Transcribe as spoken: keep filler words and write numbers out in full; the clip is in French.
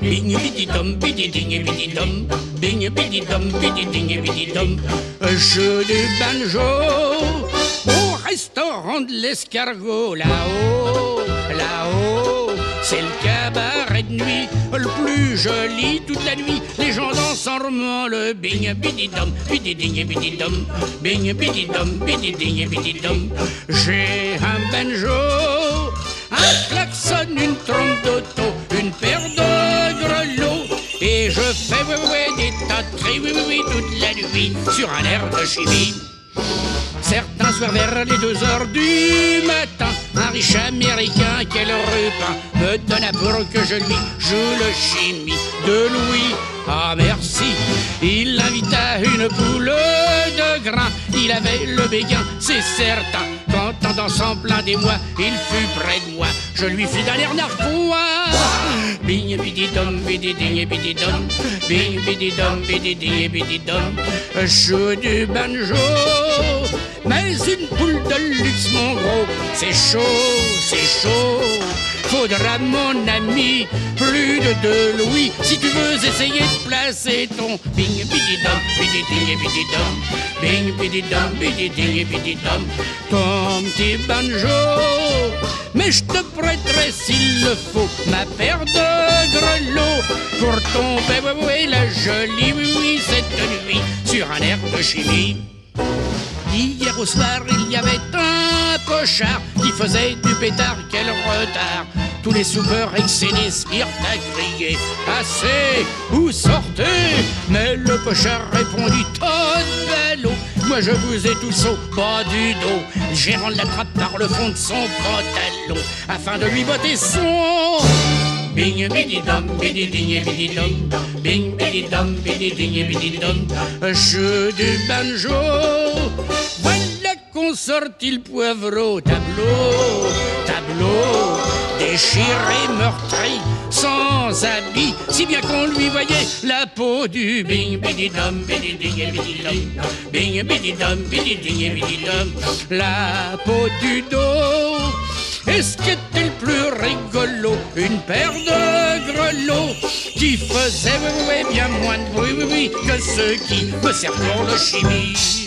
Bing bidi dom bidi ding bidi dom, bing bidi dom bidi ding bidi dom. Jeu du banjo au restaurant de l'escargot. Là-haut, là-haut, c'est le cabaret de nuit, le plus joli toute la nuit. Les gens dansent en remuant le bing bidi dom bidi ding bidi dom, bing bidi dom bidi ding bidi dom. J'ai un banjo, un klaxon, une trompe d'auto, une paire de grelots, et je fais oui, oui, des tas de cris, oui, oui, oui, toute la nuit sur un air de chimie. Certains soirs vers les deux heures du matin, un riche américain, quel repas, me donna pour que je lui joue le chimie de Louis. Ah merci, il invita une poule de grain, il avait le béguin, c'est certain. Quand en dansant plein des mois, il fut près de moi, je lui fis d'un air narquois. Bing bidi dom bidi ding bidi dom, bing bidi dom bidi ding bidi dom. Joue du banjo, mais une poule de luxe mon gros, c'est chaud, c'est chaud. Faudra mon ami plus de deux louis si tu veux essayer de placer ton bing bidi dom bidi ding bidi dom, bing bidi dom bidi ding bidi dom, ton petit banjo. Mais je te prêterai s'il le faut ma paire de grelots pour tomber, oui, oui, la jolie, oui, oui, cette nuit sur un air de chimie. Hier au soir, il y avait un pochard qui faisait du pétard, quel retard. Tous les soupeurs excédés se mirent à crier « Assez, où sortez ?» Mais le pochard répondit « Oh, ballot, moi je vous ai tous au bas du dos. » Le gérant l'attrape par le fond de son pantalon afin de lui botter son... Bing bidi dom bidi ding bidi dom, bing bidi dom bidi ding bidi dom. Jeu du banjo, voilà qu'on sortit le poivreau. Tableau, tableau, déchiré, meurtri, sans habit, si bien qu'on lui voyait la peau du bing bidi dom bidi ding bidi dom, bing bidi dom bidi ding bidi dom. La peau du dos. Et ce qui était le plus rigolo, une paire de grelots qui faisaient oui, oui, bien moins de bruit oui, oui, que ceux qui me servent pour le chimie.